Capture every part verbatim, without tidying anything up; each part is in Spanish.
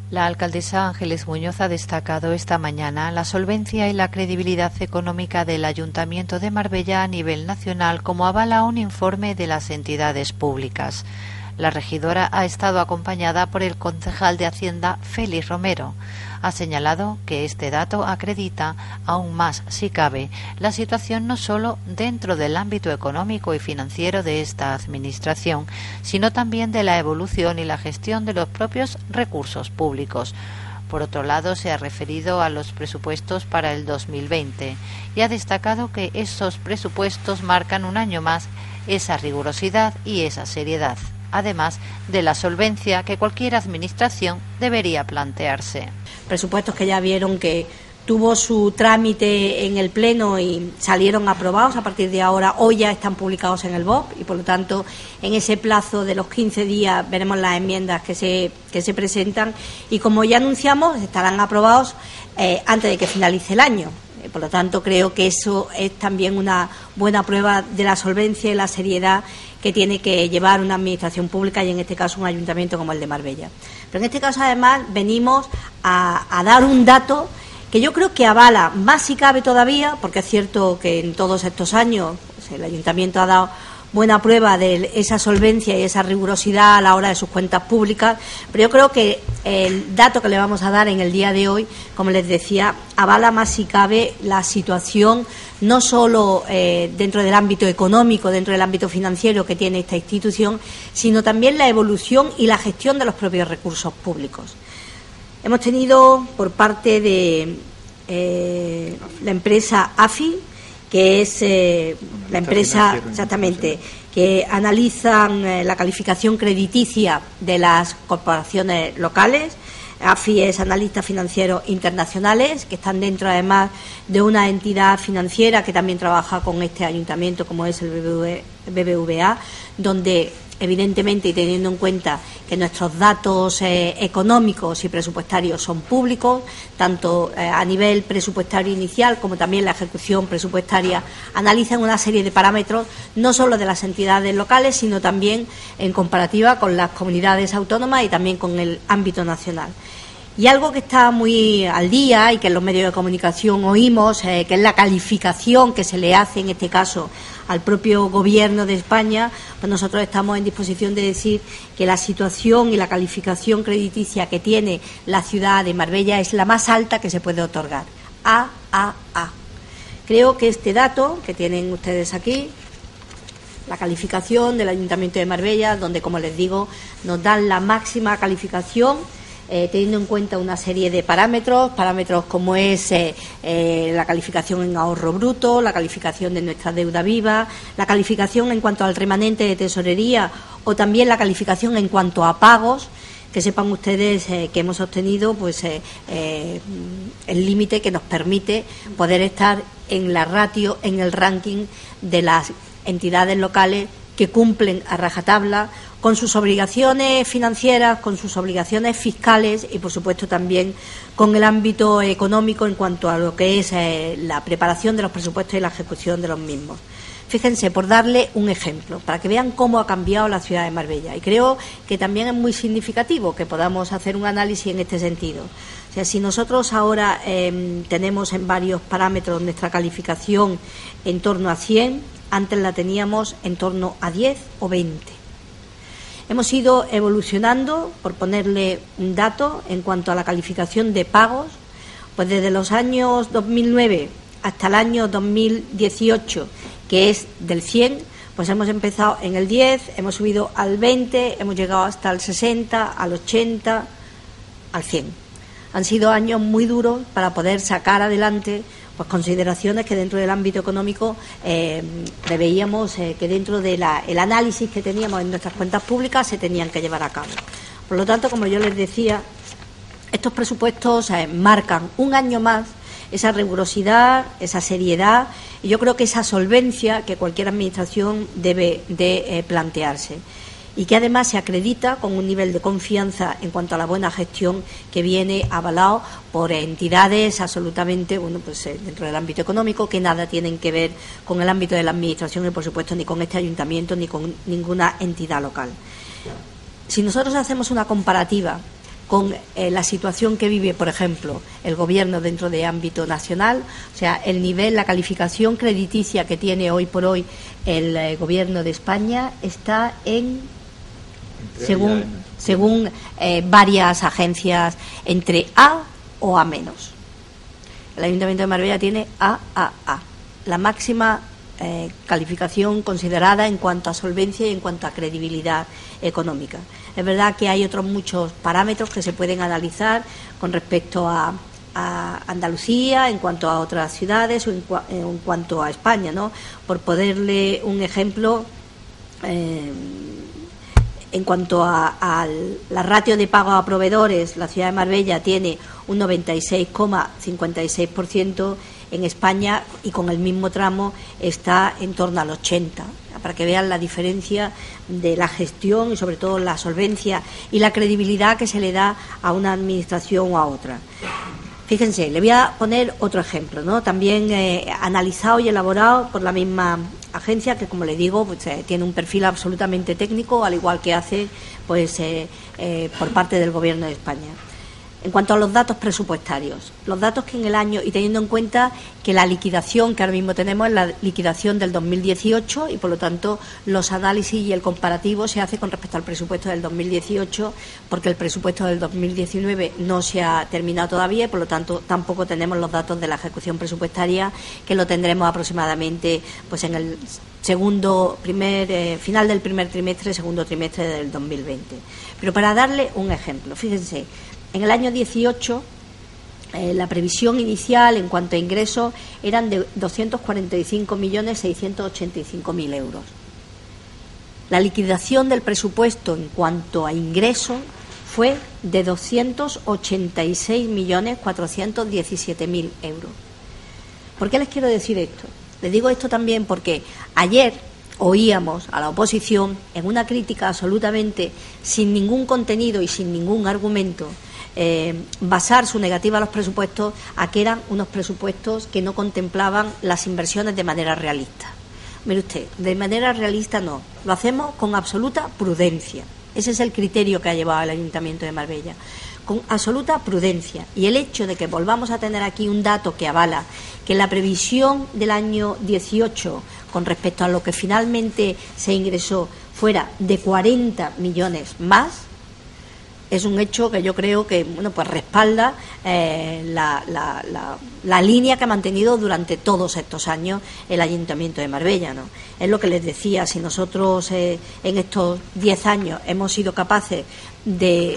La alcaldesa Ángeles Muñoz ha destacado esta mañana la solvencia y la credibilidad económica del Ayuntamiento de Marbella a nivel nacional, como avala un informe de las entidades públicas. La regidora ha estado acompañada por el concejal de Hacienda, Félix Romero. Ha señalado que este dato acredita, aún más si cabe, la situación no solo dentro del ámbito económico y financiero de esta administración, sino también de la evolución y la gestión de los propios recursos públicos. Por otro lado, se ha referido a los presupuestos para el dos mil veinte y ha destacado que esos presupuestos marcan un año más esa rigurosidad y esa seriedad, además de la solvencia que cualquier administración debería plantearse. Presupuestos que ya vieron que tuvo su trámite en el Pleno y salieron aprobados. A partir de ahora, hoy ya están publicados en el B O P y, por lo tanto, en ese plazo de los quince días veremos las enmiendas que se, que se presentan y, como ya anunciamos, estarán aprobados eh, antes de que finalice el año. Por lo tanto, creo que eso es también una buena prueba de la solvencia y la seriedad que tiene que llevar una administración pública y, en este caso, un ayuntamiento como el de Marbella. Pero en este caso, además, venimos a, a dar un dato que yo creo que avala, más si cabe todavía, porque es cierto que en todos estos años pues, el ayuntamiento ha dado buena prueba de esa solvencia y esa rigurosidad a la hora de sus cuentas públicas, pero yo creo que el dato que le vamos a dar en el día de hoy, como les decía, avala más si cabe la situación no solo eh, dentro del ámbito económico, dentro del ámbito financiero que tiene esta institución, sino también la evolución y la gestión de los propios recursos públicos. Hemos tenido por parte de eh, la empresa A F I, que es eh, la empresa exactamente que analizan eh, la calificación crediticia de las corporaciones locales. A F I es analistas financieros internacionales, que están dentro además de una entidad financiera que también trabaja con este ayuntamiento, como es el B B V A, donde evidentemente, y teniendo en cuenta que nuestros datos eh, económicos y presupuestarios son públicos, tanto eh, a nivel presupuestario inicial como también la ejecución presupuestaria, analizan una serie de parámetros, no solo de las entidades locales, sino también en comparativa con las comunidades autónomas y también con el ámbito nacional. Y algo que está muy al día y que en los medios de comunicación oímos, eh, que es la calificación que se le hace, en este caso, al propio Gobierno de España, pues nosotros estamos en disposición de decir que la situación y la calificación crediticia que tiene la ciudad de Marbella es la más alta que se puede otorgar. A, A, A. Creo que este dato que tienen ustedes aquí, la calificación del Ayuntamiento de Marbella, donde, como les digo, nos dan la máxima calificación, Eh, teniendo en cuenta una serie de parámetros, parámetros como es eh, eh, la calificación en ahorro bruto, la calificación de nuestra deuda viva, la calificación en cuanto al remanente de tesorería o también la calificación en cuanto a pagos, que sepan ustedes eh, que hemos obtenido pues eh, eh, el límite que nos permite poder estar en la ratio, en el ranking de las entidades locales que cumplen a rajatabla con sus obligaciones financieras, con sus obligaciones fiscales y, por supuesto, también con el ámbito económico en cuanto a lo que es eh, la preparación de los presupuestos y la ejecución de los mismos. Fíjense, por darle un ejemplo, para que vean cómo ha cambiado la ciudad de Marbella. Y creo que también es muy significativo que podamos hacer un análisis en este sentido. O sea, si nosotros ahora eh, tenemos en varios parámetros nuestra calificación en torno a cien, antes la teníamos en torno a diez o veinte. Hemos ido evolucionando, por ponerle un dato, en cuanto a la calificación de pagos, pues desde los años dos mil nueve hasta el año dos mil dieciocho, que es del cien, pues hemos empezado en el diez, hemos subido al veinte, hemos llegado hasta el sesenta, al ochenta, al cien. Han sido años muy duros para poder sacar adelante pues consideraciones que dentro del ámbito económico eh, preveíamos eh, que dentro del análisis que teníamos en nuestras cuentas públicas se tenían que llevar a cabo. Por lo tanto, como yo les decía, estos presupuestos eh, marcan un año más esa rigurosidad, esa seriedad y yo creo que esa solvencia que cualquier administración debe de eh, plantearse, y que además se acredita con un nivel de confianza en cuanto a la buena gestión que viene avalado por entidades absolutamente, bueno, pues eh, dentro del ámbito económico, que nada tienen que ver con el ámbito de la administración y, por supuesto, ni con este ayuntamiento ni con ninguna entidad local. Si nosotros hacemos una comparativa con eh, la situación que vive, por ejemplo, el Gobierno dentro de ámbito nacional, o sea, el nivel, la calificación crediticia que tiene hoy por hoy el eh, Gobierno de España está en, según, según eh, varias agencias, entre A o A menos. El Ayuntamiento de Marbella tiene A A A, la máxima eh, calificación considerada en cuanto a solvencia y en cuanto a credibilidad económica. Es verdad que hay otros muchos parámetros que se pueden analizar con respecto a, a Andalucía, en cuanto a otras ciudades o en, cua, en cuanto a España, ¿no? Por ponerle un ejemplo, eh, en cuanto a, a la ratio de pago a proveedores, la ciudad de Marbella tiene un noventa y seis coma cincuenta y seis por ciento, en España, y con el mismo tramo está en torno al ochenta por ciento. Para que vean la diferencia de la gestión y sobre todo la solvencia y la credibilidad que se le da a una administración o a otra. Fíjense, le voy a poner otro ejemplo, ¿no? También eh, analizado y elaborado por la misma agencia que, como le digo, pues, eh, tiene un perfil absolutamente técnico, al igual que hace pues eh, eh, por parte del Gobierno de España. En cuanto a los datos presupuestarios, los datos que en el año, y teniendo en cuenta que la liquidación que ahora mismo tenemos es la liquidación del dos mil dieciocho y por lo tanto los análisis y el comparativo se hace con respecto al presupuesto del dos mil dieciocho, porque el presupuesto del dos mil diecinueve no se ha terminado todavía y por lo tanto tampoco tenemos los datos de la ejecución presupuestaria, que lo tendremos aproximadamente pues en el segundo primer eh, final del primer trimestre, segundo trimestre del dos mil veinte. Pero para darle un ejemplo, fíjense, en el año dieciocho, eh, la previsión inicial en cuanto a ingresos eran de doscientos cuarenta y cinco millones seiscientos ochenta y cinco mil euros. La liquidación del presupuesto en cuanto a ingresos fue de doscientos ochenta y seis millones cuatrocientos diecisiete mil euros. ¿Por qué les quiero decir esto? Les digo esto también porque ayer oíamos a la oposición en una crítica absolutamente sin ningún contenido y sin ningún argumento Eh, basar su negativa a los presupuestos a que eran unos presupuestos que no contemplaban las inversiones de manera realista. Mire usted, de manera realista no, lo hacemos con absoluta prudencia. Ese es el criterio que ha llevado el Ayuntamiento de Marbella, con absoluta prudencia. Y el hecho de que volvamos a tener aquí un dato que avala que la previsión del año dieciocho con respecto a lo que finalmente se ingresó fuera de cuarenta millones más, es un hecho que yo creo que bueno pues respalda eh, la, la, la, la línea que ha mantenido durante todos estos años el Ayuntamiento de Marbella, ¿no? Es lo que les decía, si nosotros eh, en estos diez años hemos sido capaces de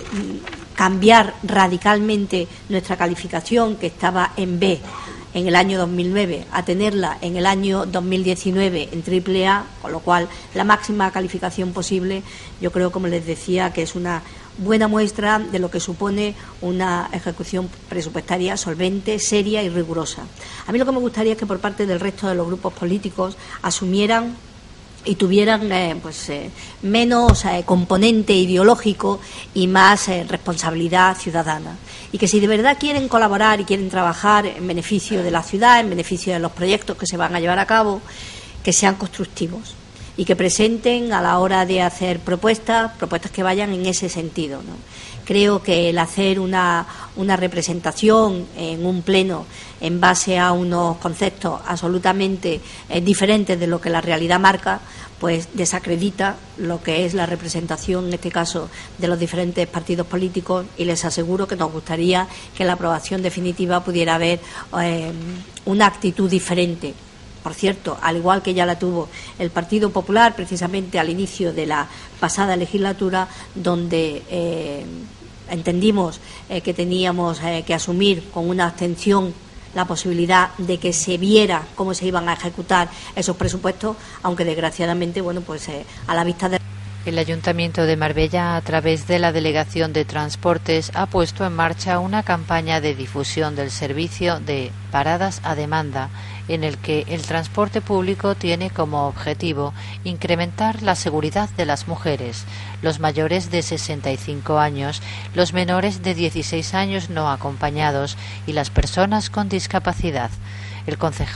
cambiar radicalmente nuestra calificación, que estaba en B en el año dos mil nueve, a tenerla en el año dos mil diecinueve en triple A, con lo cual la máxima calificación posible, yo creo, como les decía, que es una buena muestra de lo que supone una ejecución presupuestaria solvente, seria y rigurosa. A mí lo que me gustaría es que por parte del resto de los grupos políticos asumieran y tuvieran eh, pues eh, menos eh, componente ideológico y más eh, responsabilidad ciudadana, y que si de verdad quieren colaborar y quieren trabajar en beneficio de la ciudad, en beneficio de los proyectos que se van a llevar a cabo, que sean constructivos y que presenten a la hora de hacer propuestas, propuestas que vayan en ese sentido, ¿no? Creo que el hacer una, una representación en un pleno en base a unos conceptos absolutamente eh, diferentes de lo que la realidad marca, pues desacredita lo que es la representación, en este caso, de los diferentes partidos políticos, y les aseguro que nos gustaría que en la aprobación definitiva pudiera haber eh, una actitud diferente. Por cierto, al igual que ya la tuvo el Partido Popular precisamente al inicio de la pasada legislatura, donde eh, entendimos eh, que teníamos eh, que asumir con una abstención la posibilidad de que se viera cómo se iban a ejecutar esos presupuestos, aunque desgraciadamente, bueno, pues eh, a la vista de... El Ayuntamiento de Marbella, a través de la Delegación de Transportes, ha puesto en marcha una campaña de difusión del servicio de paradas a demanda, en el que el transporte público tiene como objetivo incrementar la seguridad de las mujeres, los mayores de sesenta y cinco años, los menores de dieciséis años no acompañados y las personas con discapacidad. El concejal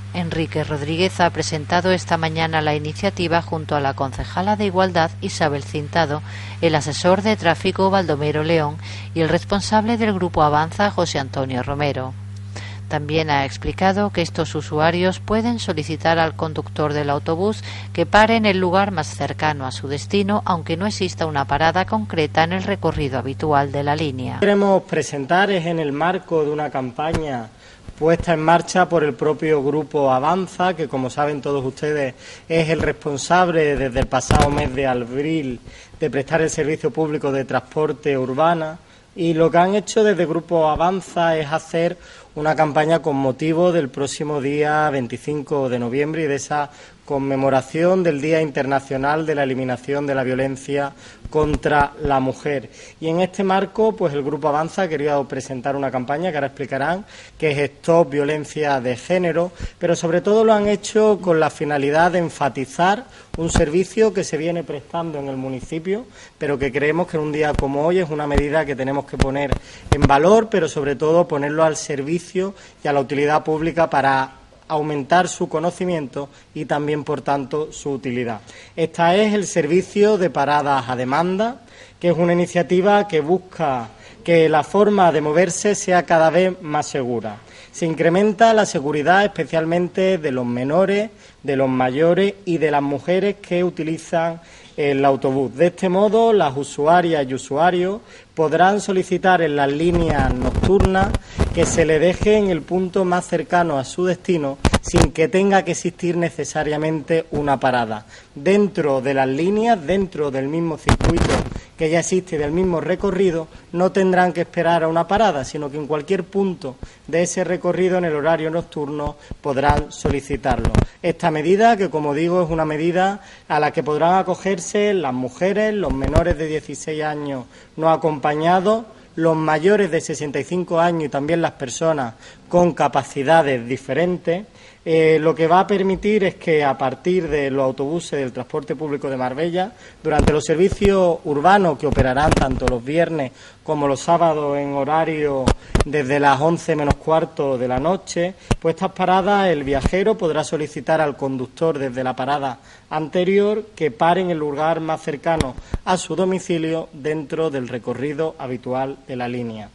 Enrique Rodríguez ha presentado esta mañana la iniciativa junto a la concejala de Igualdad Isabel Cintado, el asesor de tráfico Baldomero León y el responsable del Grupo Avanza José Antonio Romero. También ha explicado que estos usuarios pueden solicitar al conductor del autobús que pare en el lugar más cercano a su destino, aunque no exista una parada concreta en el recorrido habitual de la línea. Queremos presentar es en el marco de una campaña puesta en marcha por el propio Grupo Avanza, que como saben todos ustedes es el responsable desde el pasado mes de abril de prestar el servicio público de transporte urbana, y lo que han hecho desde Grupo Avanza es hacer una campaña con motivo del próximo día veinticinco de noviembre y de esa conmemoración del Día Internacional de la Eliminación de la Violencia contra la Mujer. Y en este marco, pues el Grupo Avanza ha querido presentar una campaña que ahora explicarán, que es Stop Violencia de Género, pero sobre todo lo han hecho con la finalidad de enfatizar un servicio que se viene prestando en el municipio, pero que creemos que en un día como hoy es una medida que tenemos que poner en valor, pero sobre todo ponerlo al servicio y a la utilidad pública para aumentar su conocimiento y también, por tanto, su utilidad. Esta es el servicio de paradas a demanda, que es una iniciativa que busca que la forma de moverse sea cada vez más segura. Se incrementa la seguridad especialmente de los menores, de los mayores y de las mujeres que utilizan el autobús. De este modo, las usuarias y usuarios podrán solicitar en las líneas nocturnas que se le deje en el punto más cercano a su destino sin que tenga que existir necesariamente una parada. Dentro de las líneas, dentro del mismo circuito que ya existe, del mismo recorrido, no tendrán que esperar a una parada, sino que en cualquier punto de ese recorrido en el horario nocturno podrán solicitarlo. Esta medida, que como digo es una medida a la que podrán acogerse las mujeres, los menores de dieciséis años no acompañados, los mayores de sesenta y cinco años y también las personas con capacidades diferentes, eh, lo que va a permitir es que a partir de los autobuses del transporte público de Marbella, durante los servicios urbanos que operarán tanto los viernes como los sábados en horario desde las once menos cuarto de la noche, pues estas paradas el viajero podrá solicitar al conductor desde la parada anterior que pare en el lugar más cercano a su domicilio dentro del recorrido habitual de la línea.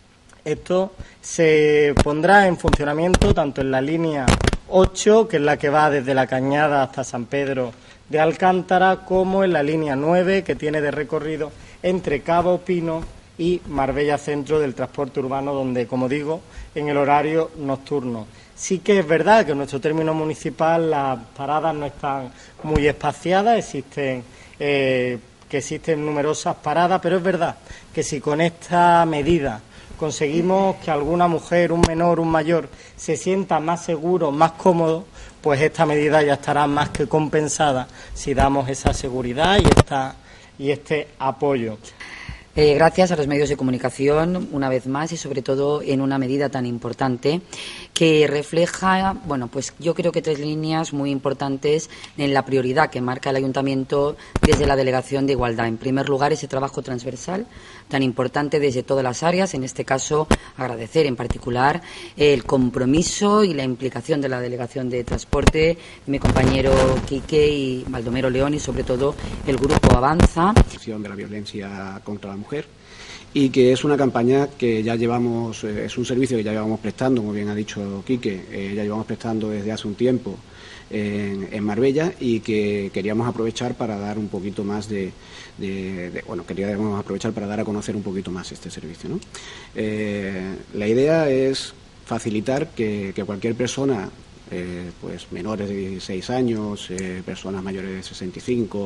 Esto se pondrá en funcionamiento tanto en la línea ocho, que es la que va desde La Cañada hasta San Pedro de Alcántara, como en la línea nueve, que tiene de recorrido entre Cabo Pino y Marbella Centro del transporte urbano, donde, como digo, en el horario nocturno. Sí que es verdad que en nuestro término municipal las paradas no están muy espaciadas, existen eh, que existen numerosas paradas, pero es verdad que si con esta medida conseguimos que alguna mujer, un menor, un mayor, se sienta más seguro, más cómodo, pues esta medida ya estará más que compensada si damos esa seguridad y, esta, y este apoyo. Eh, gracias a los medios de comunicación, una vez más, y sobre todo en una medida tan importante que refleja, bueno, pues yo creo que tres líneas muy importantes en la prioridad que marca el Ayuntamiento desde la Delegación de Igualdad. En primer lugar, ese trabajo transversal tan importante desde todas las áreas, en este caso agradecer en particular el compromiso y la implicación de la Delegación de Transporte, de mi compañero Quique y Baldomero León, y sobre todo el Grupo Avanza. De la violencia contra la mujer, y que es una campaña que ya llevamos, eh, es un servicio que ya llevamos prestando, como bien ha dicho Quique, eh, ya llevamos prestando desde hace un tiempo en, en Marbella, y que queríamos aprovechar para dar un poquito más de, de, de bueno, queríamos aprovechar para dar a conocer un poquito más este servicio, ¿no? Eh, la idea es facilitar que, que cualquier persona, eh, pues menores de dieciséis años, eh, personas mayores de sesenta y cinco,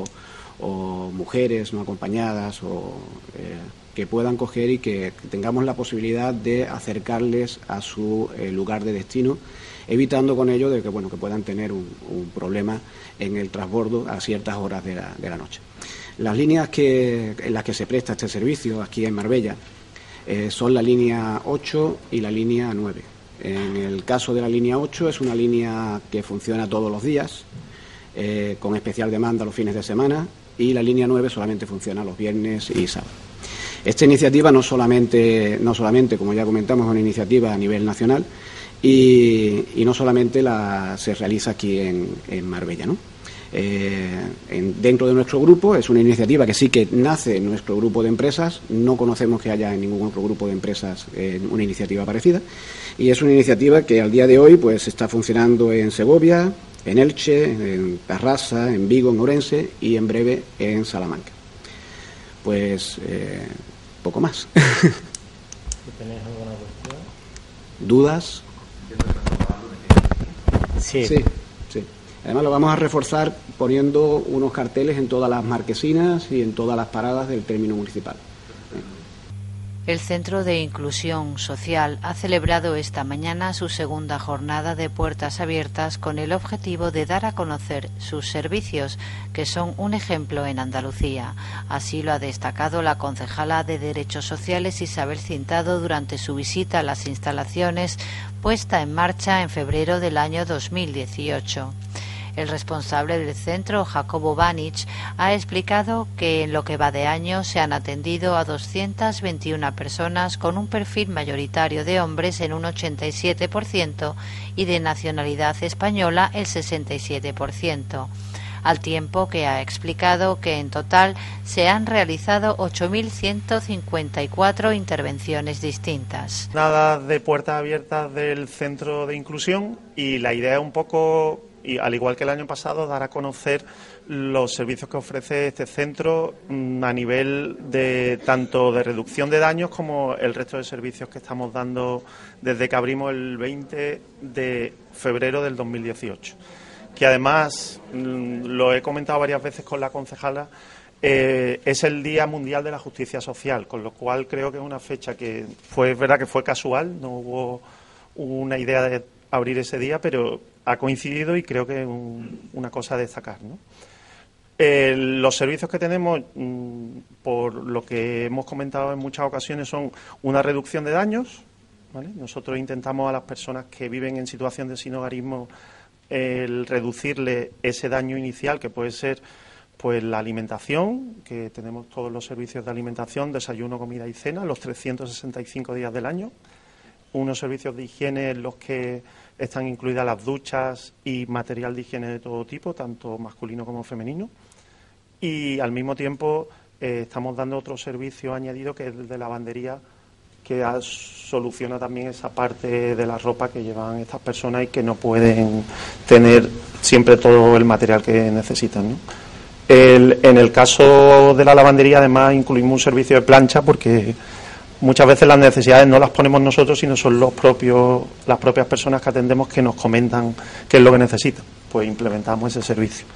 o mujeres no acompañadas, o eh, que puedan coger y que tengamos la posibilidad de acercarles a su eh, lugar de destino, evitando con ello de que bueno que puedan tener un, un problema en el transbordo a ciertas horas de la, de la noche. Las líneas que, en las que se presta este servicio aquí en Marbella eh, son la línea ocho y la línea nueve. En el caso de la línea ocho es una línea que funciona todos los días, eh, con especial demanda los fines de semana, y la línea nueve solamente funciona los viernes y sábados. Esta iniciativa no solamente, no solamente, como ya comentamos, es una iniciativa a nivel nacional, y, y no solamente la, se realiza aquí en, en Marbella, ¿no? Eh, en, dentro de nuestro grupo es una iniciativa que sí que nace en nuestro grupo de empresas, no conocemos que haya en ningún otro grupo de empresas eh, una iniciativa parecida, y es una iniciativa que al día de hoy pues está funcionando en Segovia, en Elche, en Tarrasa, en Vigo, en Ourense y en breve en Salamanca. Pues eh, poco más. ¿Tenéis alguna cuestión? ¿Dudas? Sí. Sí, sí. Además lo vamos a reforzar poniendo unos carteles en todas las marquesinas y en todas las paradas del término municipal. El Centro de Inclusión Social ha celebrado esta mañana su segunda jornada de puertas abiertas con el objetivo de dar a conocer sus servicios, que son un ejemplo en Andalucía. Así lo ha destacado la concejala de Derechos Sociales Isabel Cintado durante su visita a las instalaciones puesta en marcha en febrero del año dos mil dieciocho. El responsable del centro, Jacobo Banich, ha explicado que en lo que va de año se han atendido a doscientas veintiuna personas con un perfil mayoritario de hombres en un ochenta y siete por ciento y de nacionalidad española el sesenta y siete por ciento. Al tiempo que ha explicado que en total se han realizado ocho mil ciento cincuenta y cuatro intervenciones distintas. Nada de puertas abiertas del Centro de Inclusión, y la idea es un poco, y al igual que el año pasado, dar a conocer los servicios que ofrece este centro a nivel de tanto de reducción de daños como el resto de servicios que estamos dando desde que abrimos el veinte de febrero del dos mil dieciocho. Que además, lo he comentado varias veces con la concejala, eh, es el Día Mundial de la Justicia Social, con lo cual creo que es una fecha que fue, es verdad que fue casual, no hubo una idea de abrir ese día, pero ha coincidido y creo que es un, una cosa a destacar, ¿no? Eh, los servicios que tenemos, mmm, por lo que hemos comentado en muchas ocasiones, son una reducción de daños, ¿vale? Nosotros intentamos a las personas que viven en situación de sinhogarismo el reducirle ese daño inicial, que puede ser pues la alimentación, que tenemos todos los servicios de alimentación, desayuno, comida y cena, los trescientos sesenta y cinco días del año, unos servicios de higiene en los que están incluidas las duchas y material de higiene de todo tipo, tanto masculino como femenino, y al mismo tiempo eh, estamos dando otro servicio añadido, que es el de lavandería, que soluciona también esa parte de la ropa que llevan estas personas y que no pueden tener siempre todo el material que necesitan, ¿no? El, en el caso de la lavandería, además, incluimos un servicio de plancha, porque muchas veces las necesidades no las ponemos nosotros, sino son los propios, las propias personas que atendemos que nos comentan qué es lo que necesitan. Pues implementamos ese servicio.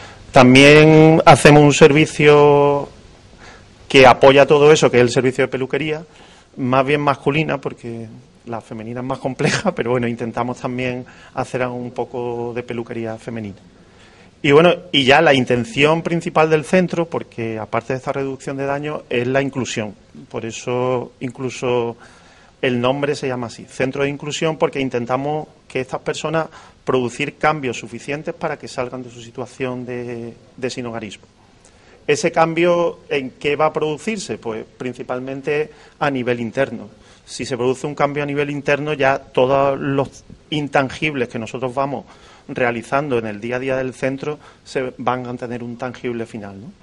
También hacemos un servicio que apoya todo eso, que es el servicio de peluquería, más bien masculina, porque la femenina es más compleja, pero bueno, intentamos también hacer un poco de peluquería femenina. Y bueno, y ya la intención principal del centro, porque aparte de esta reducción de daño, es la inclusión. Por eso incluso el nombre se llama así, Centro de Inclusión, porque intentamos que estas personas producir cambios suficientes para que salgan de su situación de, de sinhogarismo. ¿Ese cambio en qué va a producirse? Pues principalmente a nivel interno. Si se produce un cambio a nivel interno, ya todos los intangibles que nosotros vamos realizando en el día a día del centro se van a tener un tangible final, ¿no?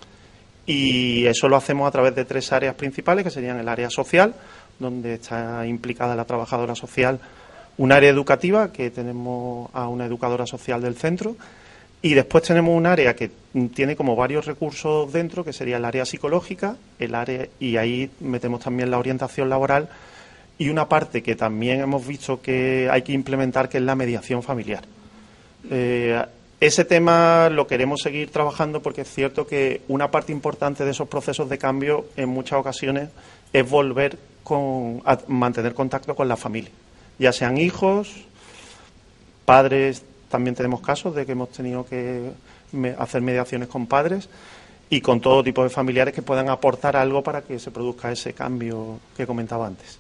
Y eso lo hacemos a través de tres áreas principales, que serían el área social, donde está implicada la trabajadora social, un área educativa, que tenemos a una educadora social del centro, y después tenemos un área que tiene como varios recursos dentro, que sería el área psicológica, el área, y ahí metemos también la orientación laboral, y una parte que también hemos visto que hay que implementar, que es la mediación familiar. Eh, ese tema lo queremos seguir trabajando, porque es cierto que una parte importante de esos procesos de cambio en muchas ocasiones es volver con, a mantener contacto con la familia, ya sean hijos, padres. También tenemos casos de que hemos tenido que hacer mediaciones con padres y con todo tipo de familiares que puedan aportar algo para que se produzca ese cambio que comentaba antes.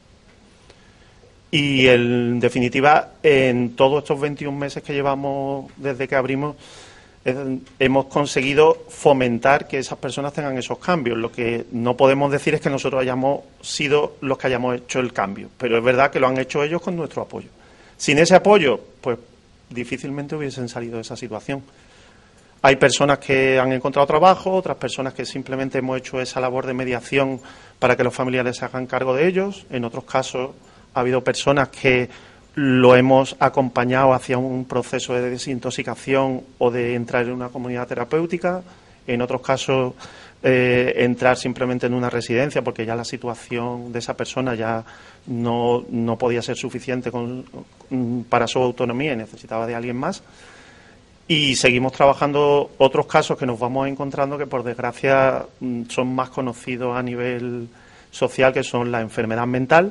Y en definitiva, en todos estos veintiún meses que llevamos desde que abrimos, eh, hemos conseguido fomentar que esas personas tengan esos cambios. Lo que no podemos decir es que nosotros hayamos sido los que hayamos hecho el cambio, pero es verdad que lo han hecho ellos con nuestro apoyo. Sin ese apoyo, pues difícilmente hubiesen salido de esa situación. Hay personas que han encontrado trabajo, otras personas que simplemente hemos hecho esa labor de mediación para que los familiares se hagan cargo de ellos. En otros casos ha habido personas que lo hemos acompañado hacia un proceso de desintoxicación o de entrar en una comunidad terapéutica. En otros casos, eh, entrar simplemente en una residencia porque ya la situación de esa persona ya no, no podía ser suficiente con, para su autonomía y necesitaba de alguien más. Y seguimos trabajando otros casos que nos vamos encontrando que, por desgracia, son más conocidos a nivel social, que son la enfermedad mental,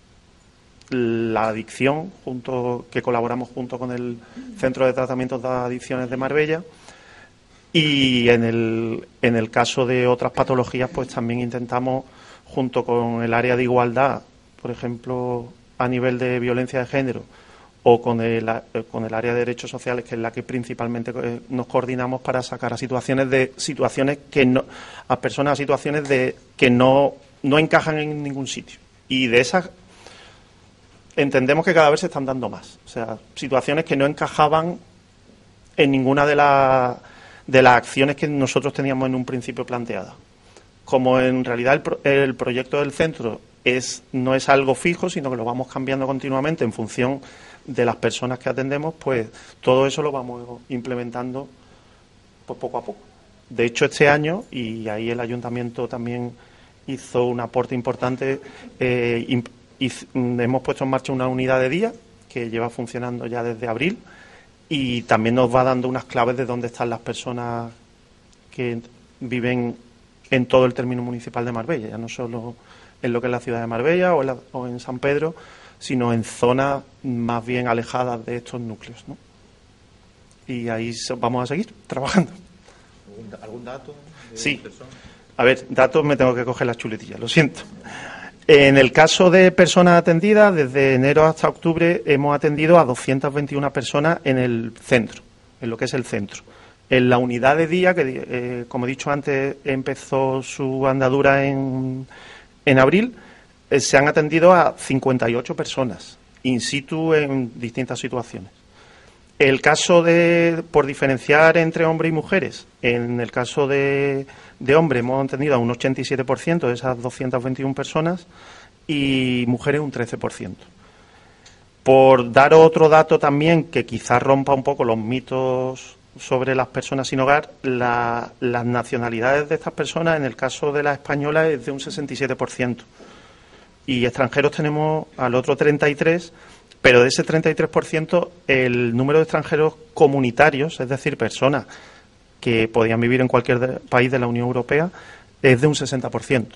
la adicción, junto que colaboramos junto con el Centro de Tratamiento de Adicciones de Marbella, y en el, en el caso de otras patologías, pues también intentamos, junto con el área de igualdad, por ejemplo, a nivel de violencia de género, o con el, con el área de derechos sociales, que es la que principalmente nos coordinamos para sacar a situaciones de situaciones que no a personas a situaciones de que no, no encajan en ningún sitio. Y de esas entendemos que cada vez se están dando más. O sea, situaciones que no encajaban en ninguna de las de las acciones que nosotros teníamos en un principio planteadas. Como en realidad el, pro, el proyecto del centro es no es algo fijo, sino que lo vamos cambiando continuamente en función de las personas que atendemos, pues todo eso lo vamos implementando pues, poco a poco. De hecho, este año, y ahí el ayuntamiento también hizo un aporte importante, eh, y, y hemos puesto en marcha una unidad de día que lleva funcionando ya desde abril, y también nos va dando unas claves de dónde están las personas que viven en todo el término municipal de Marbella, ya no solo en lo que es la ciudad de Marbella o en, la, o en San Pedro, sino en zonas más bien alejadas de estos núcleos, ¿no? Y ahí vamos a seguir trabajando. ¿Algún, algún dato? De sí. Persona? A ver, datos me tengo que coger las chuletillas, lo siento. En el caso de personas atendidas, desde enero hasta octubre hemos atendido a doscientas veintiuna personas en el centro, en lo que es el centro. En la unidad de día, que eh, como he dicho antes, empezó su andadura en, en abril, eh, se han atendido a cincuenta y ocho personas, in situ en distintas situaciones. El caso de, por diferenciar entre hombres y mujeres, en el caso de, de hombres hemos atendido a un ochenta y siete por ciento de esas doscientas veintiuna personas y mujeres un trece por ciento. Por dar otro dato también que quizás rompa un poco los mitos sobre las personas sin hogar, la, las nacionalidades de estas personas, en el caso de las españolas, es de un sesenta y siete por ciento. Y extranjeros tenemos al otro treinta y tres por ciento. Pero de ese treinta y tres por ciento, el número de extranjeros comunitarios, es decir, personas que podían vivir en cualquier de, país de la Unión Europea, es de un sesenta por ciento.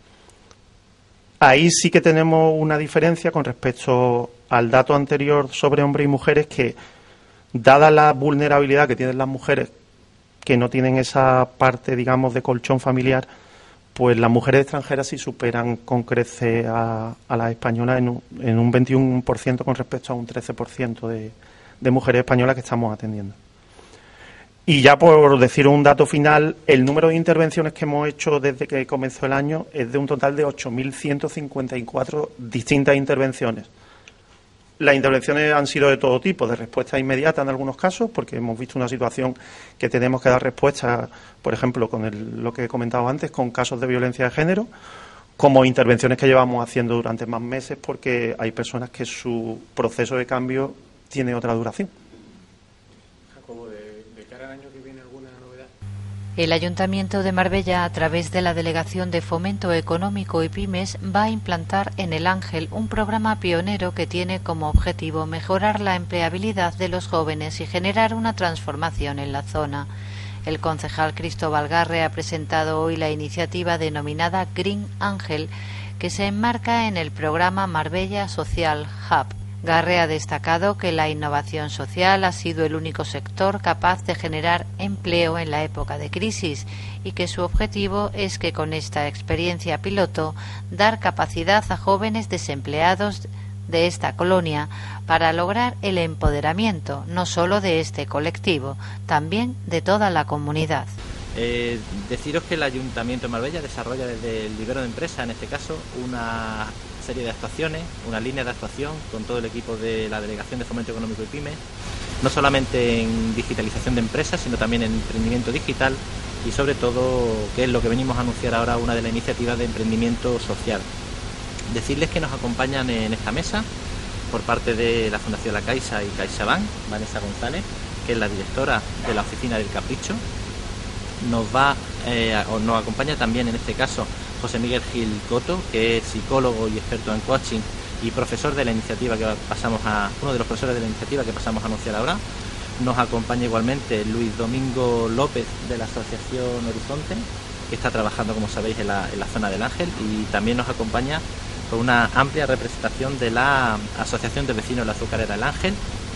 Ahí sí que tenemos una diferencia con respecto al dato anterior sobre hombres y mujeres, que, dada la vulnerabilidad que tienen las mujeres, que no tienen esa parte, digamos, de colchón familiar, pues las mujeres extranjeras sí superan con creces a, a las españolas en un, en un veintiuno por ciento con respecto a un trece por ciento de, de mujeres españolas que estamos atendiendo. Y ya por decir un dato final, el número de intervenciones que hemos hecho desde que comenzó el año es de un total de ocho mil ciento cincuenta y cuatro distintas intervenciones. Las intervenciones han sido de todo tipo, de respuesta inmediata en algunos casos, porque hemos visto una situación que tenemos que dar respuesta, por ejemplo, con el, lo que he comentado antes, con casos de violencia de género, como intervenciones que llevamos haciendo durante más meses, porque hay personas que su proceso de cambio tiene otra duración. Jacobo, de, de cara al año que viene, ¿alguna novedad? El Ayuntamiento de Marbella, a través de la Delegación de Fomento Económico y Pymes, va a implantar en El Ángel un programa pionero que tiene como objetivo mejorar la empleabilidad de los jóvenes y generar una transformación en la zona. El concejal Cristóbal Garre ha presentado hoy la iniciativa denominada Green Ángel, que se enmarca en el programa Marbella Social Hub. Garre ha destacado que la innovación social ha sido el único sector capaz de generar empleo en la época de crisis y que su objetivo es que con esta experiencia piloto dar capacidad a jóvenes desempleados de esta colonia para lograr el empoderamiento no solo de este colectivo, también de toda la comunidad. Eh, deciros que el Ayuntamiento de Marbella desarrolla desde el vivero de empresa, en este caso, una serie de actuaciones, una línea de actuación con todo el equipo de la Delegación de Fomento Económico y Pymes, no solamente en digitalización de empresas, sino también en emprendimiento digital y sobre todo, que es lo que venimos a anunciar ahora, una de las iniciativas de emprendimiento social. Decirles que nos acompañan en esta mesa, por parte de la Fundación La Caixa y CaixaBank, Vanessa González, que es la directora de la Oficina del Capricho. Nos va eh, o nos acompaña también en este caso José Miguel Gil Coto, que es psicólogo y experto en coaching y profesor de la iniciativa que pasamos a uno de los profesores de la iniciativa que pasamos a anunciar ahora. Nos acompaña igualmente Luis Domingo López de la Asociación Horizonte, que está trabajando, como sabéis, en la, en la zona del Ángel, y también nos acompaña con una amplia representación de la Asociación de Vecinos de la Azucarera El Ángel.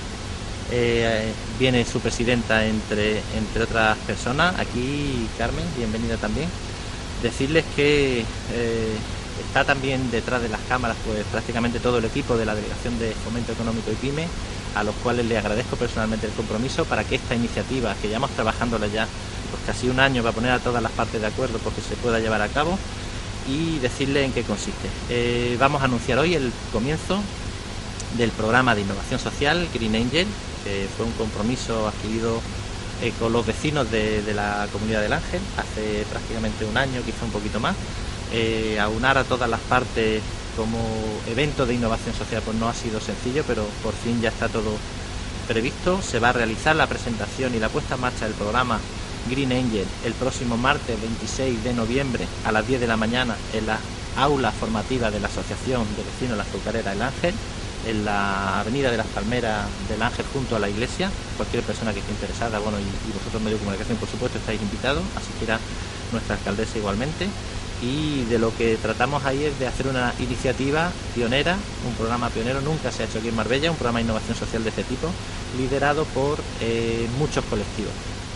Eh, viene su presidenta entre, entre otras personas. Aquí Carmen, bienvenida también. Decirles que eh, está también detrás de las cámaras pues prácticamente todo el equipo de la Delegación de Fomento Económico y Pyme, a los cuales les agradezco personalmente el compromiso para que esta iniciativa, que llevamos trabajándola ya pues casi un año, va a poner a todas las partes de acuerdo porque se pueda llevar a cabo, y decirles en qué consiste. Eh, vamos a anunciar hoy el comienzo del programa de innovación social Green Angel, que fue un compromiso adquirido eh, con los vecinos de, de la Comunidad del Ángel hace prácticamente un año, quizá un poquito más. Eh, aunar a todas las partes como evento de innovación social pues no ha sido sencillo, pero por fin ya está todo previsto. Se va a realizar la presentación y la puesta en marcha del programa Green Angel el próximo martes veintiséis de noviembre a las diez de la mañana en la aula formativa de la Asociación de Vecinos de la Azucarera El Ángel, en la Avenida de las Palmeras del Ángel, junto a la iglesia. Cualquier persona que esté interesada, bueno, y, y vosotros, medio de comunicación, por supuesto, estáis invitados, asistirá nuestra alcaldesa igualmente. Y de lo que tratamos ahí es de hacer una iniciativa pionera, un programa pionero, nunca se ha hecho aquí en Marbella, un programa de innovación social de este tipo, liderado por eh, muchos colectivos.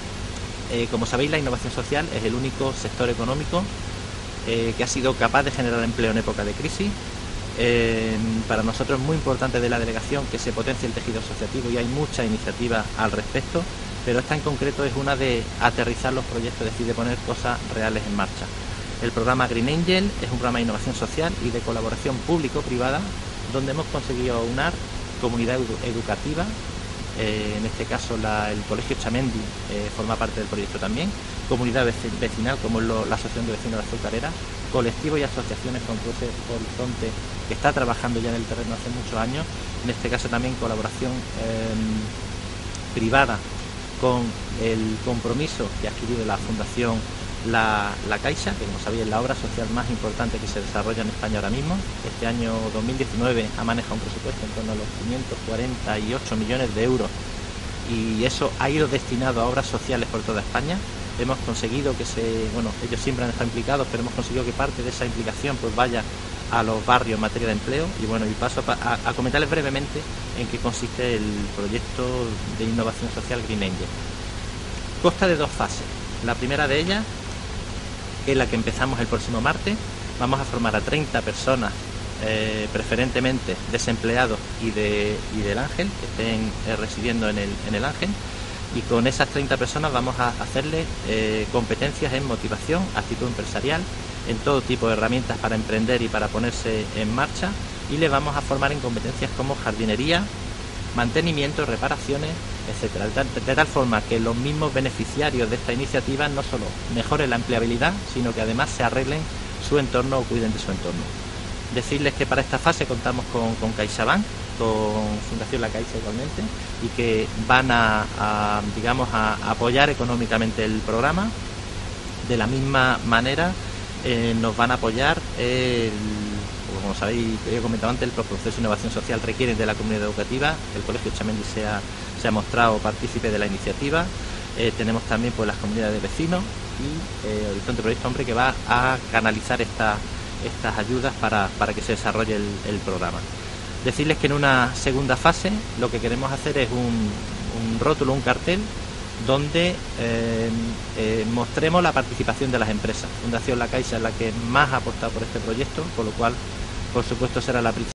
Eh, como sabéis, la innovación social es el único sector económico eh, que ha sido capaz de generar empleo en época de crisis. Eh, para nosotros es muy importante de la delegación que se potencie el tejido asociativo, y hay muchas iniciativas al respecto, pero esta en concreto es una de aterrizar los proyectos, es decir, de poner cosas reales en marcha. El programa Green Angel es un programa de innovación social y de colaboración público-privada, donde hemos conseguido aunar comunidad edu educativa, eh, en este caso la, el Colegio Chamendi eh, forma parte del proyecto también, comunidad vecinal como lo, la Asociación de Vecinos de la Azucarera, colectivos y asociaciones con Cruce Horizonte, que está trabajando ya en el terreno hace muchos años, en este caso también colaboración eh, privada con el compromiso que ha adquirido la Fundación La, la Caixa, que como sabéis es la obra social más importante que se desarrolla en España ahora mismo. Este año dos mil diecinueve ha manejado un presupuesto en torno a los quinientos cuarenta y ocho millones de euros, y eso ha ido destinado a obras sociales por toda España. Hemos conseguido que se, bueno, ellos siempre han estado implicados, pero hemos conseguido que parte de esa implicación pues vaya a los barrios en materia de empleo. Y bueno, y paso a, a, a comentarles brevemente en qué consiste el proyecto de innovación social Green Angel. Consta de dos fases. La primera de ellas, que es la que empezamos el próximo martes, vamos a formar a treinta personas, eh, preferentemente desempleados y, de, y del Ángel, que estén eh, residiendo en el, en el Ángel, y con esas treinta personas vamos a hacerles eh, competencias en motivación, actitud empresarial, en todo tipo de herramientas para emprender y para ponerse en marcha, y les vamos a formar en competencias como jardinería, mantenimiento, reparaciones, etcétera, de tal, de tal forma que los mismos beneficiarios de esta iniciativa no solo mejoren la empleabilidad, sino que además se arreglen su entorno o cuiden de su entorno. Decirles que para esta fase contamos con, con CaixaBank, con Fundación La Caixa igualmente, y que van a, a digamos a apoyar económicamente el programa. De la misma manera eh, nos van a apoyar el, como sabéis, he comentado antes, los procesos de innovación social requieren de la comunidad educativa. El Colegio Chamendi se ha, se ha mostrado partícipe de la iniciativa. Eh, tenemos también pues las comunidades de vecinos y eh, Horizonte Proyecto Hombre, que va a canalizar esta, estas ayudas para, para que se desarrolle el, el programa. Decirles que en una segunda fase lo que queremos hacer es un, un rótulo, un cartel, donde eh, eh, mostremos la participación de las empresas. Fundación La Caixa es la que más ha apostado por este proyecto, con lo cual, por supuesto, será la principal.